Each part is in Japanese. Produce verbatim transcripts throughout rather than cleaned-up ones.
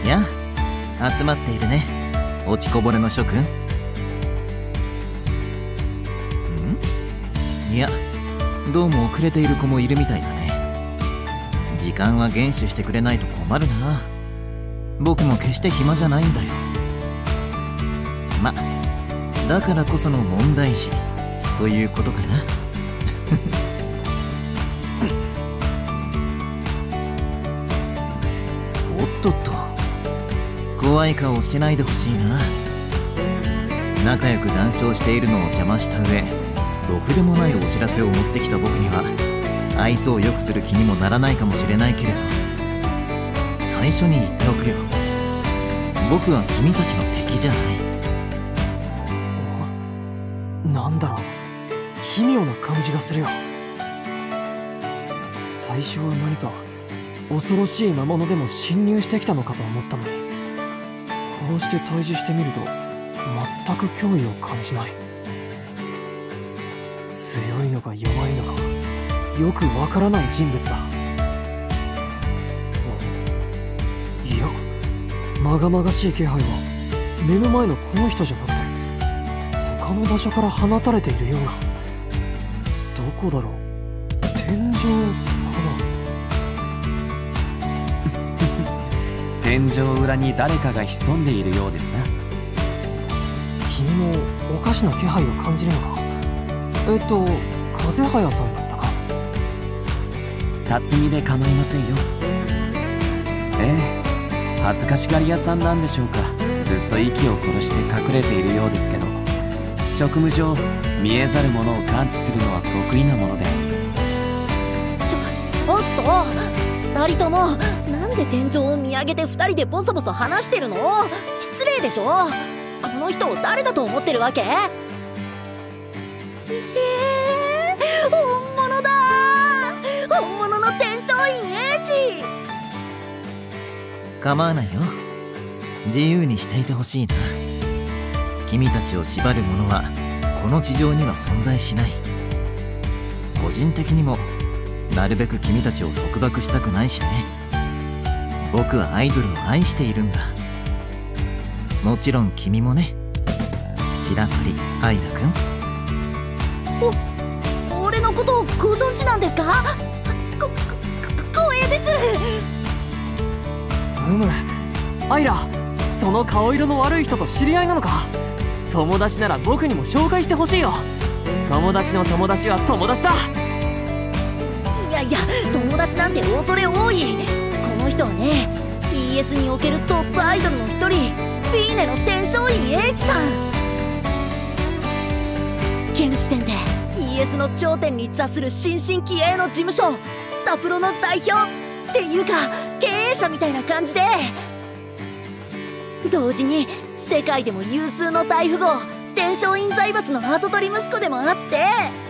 やあ、集まっているね、落ちこぼれの諸君。ん？いや、どうも遅れている子もいるみたいだね。時間は厳守してくれないと困るな。僕も決して暇じゃないんだよ。ま、だからこその問題児ということかな。おっとっと、怖い顔をしないでほしいな。仲良く談笑しているのを邪魔した上、ろくでもないお知らせを持ってきた僕には愛想を良くする気にもならないかもしれないけれど、最初に言っておくよ。僕は君たちの敵じゃない。 なんだろう、奇妙な感じがするよ。最初は何か恐ろしい魔物でも侵入してきたのかと思ったのに、こうして対峙してみると全く脅威を感じない。強いのか弱いのかよくわからない人物だ。いや、まがまがしい気配は目の前のこの人じゃなくて他の場所から放たれているような。どこだろう、天井かな。 天井裏に誰かが潜んでいるようですな。 君もおかしな気配を感じるのか。えっと風早さんだったか。 辰巳で構いませんよ。ええ、恥ずかしがり屋さんなんでしょうか。ずっと息を殺して隠れているようですけど、職務上見えざるものを感知するのは得意なもので。 ちょちょっとふたりともなんで天井を見上げてふたりでボソボソ話してるの？失礼でしょ。この人を誰だと思ってるわけ？えー、本物だ。本物の天璋院英知。 構わないよ、自由にしていてほしいな。君たちを縛るものはこの地上には存在しない。個人的にもなるべく君たちを束縛したくないしね。僕はアイドルを愛しているんだ。もちろん君もね、白鳥アイラくん。 お、俺のことをご存知なんですか？こ、こ、光栄です。 うむ、アイラ、その顔色の悪い人と知り合いなのか。友達なら僕にも紹介してほしいよ。友達の友達は友達だ。 いやいや、友達なんて恐れ多い。この人はね、 イーエス におけるトップアイドルの一人、フィーネの天璋院英知さん。現時点で イーエス の頂点に座する新進気鋭の事務所、スタプロの代表っていうか経営者みたいな感じで、同時に世界でも有数の大富豪、天璋院財閥の跡取り息子でもあって、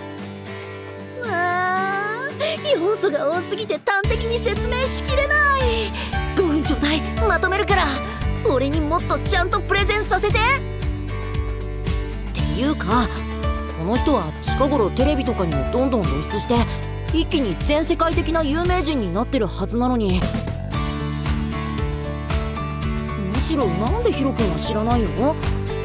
あー、要素が多すぎて端的に説明しきれない。ごふんちょうだい、まとめるから。俺にもっとちゃんとプレゼンさせて。っていうか、この人は近頃テレビとかにもどんどん露出して一気に全世界的な有名人になってるはずなのに、むしろなんでヒロ君は知らないの？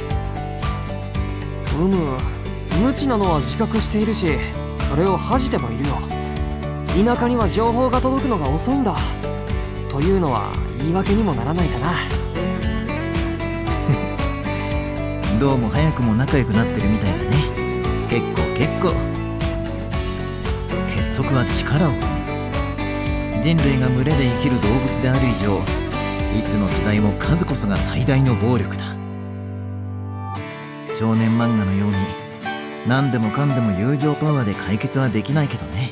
うむ、無知なのは自覚しているし、それを恥じてもいるよ。田舎には情報が届くのが遅いんだというのは言い訳にもならないかな。 どうも早くも仲良くなってるみたいだね。結構結構。結束は力を生む。人類が群れで生きる動物である以上、いつの時代も数こそが最大の暴力だ。少年漫画のように何でもかんでも友情パワーで解決はできないけどね。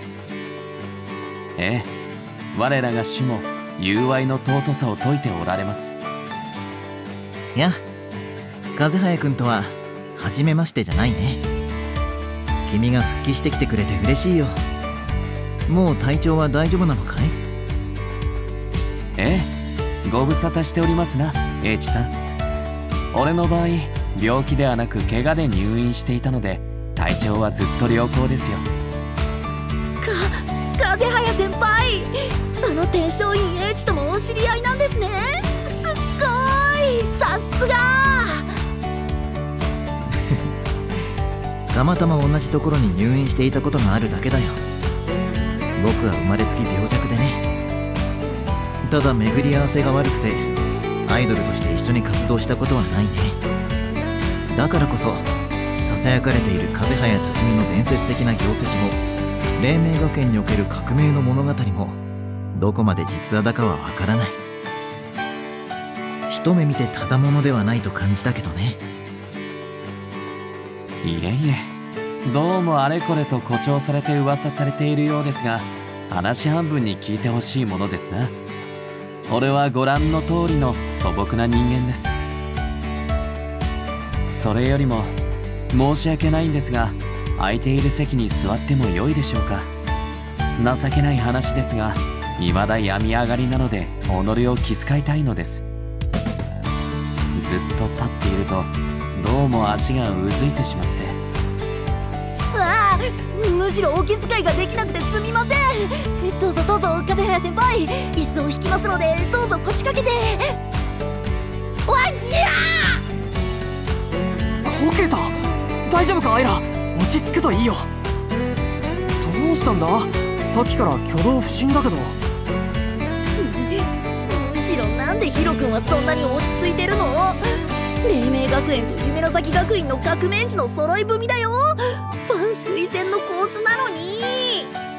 ええ、我らが主も友愛の尊さを説いておられます。 いや、風早くんとは初めましてじゃないね。君が復帰してきてくれて嬉しいよ。もう体調は大丈夫なのかい？ ええ、ご無沙汰しておりますな、英知さん。俺の場合、病気ではなく怪我で入院していたので、体調はずっと良好ですよ。 か、風早先輩、あの天璋院英知ともお知り合いなんですね。 たまたま同じところに入院していたことがあるだけだよ。僕は生まれつき病弱でね。ただ巡り合わせが悪くてアイドルとして一緒に活動したことはないね。だからこそささやかれている風早辰巳の伝説的な業績も黎明学園における革命の物語もどこまで実話だかはわからない。一目見てただものではないと感じたけどね。 いえいえ、どうもあれこれと誇張されて噂されているようですが、話半分に聞いてほしいものですな。俺はご覧の通りの素朴な人間です。それよりも申し訳ないんですが、空いている席に座っても良いでしょうか。情けない話ですが、未だ病み上がりなので己を気遣いたいのです。ずっと立っているとどうも足がうずいてしまって。 ああ、むしろお気遣いができなくてすみません。どうぞどうぞ風早先輩、椅子を引きますのでどうぞ腰掛けて。わっいやこけた。大丈夫かアイラ、落ち着くといいよ。どうしたんだ、さっきから挙動不審だけど。 むしろなんでヒロ君はそんなに落ち着いてるの。黎明学園と夢の咲学院の革命児の揃い踏みだよ。ファン垂涎の構図なのに。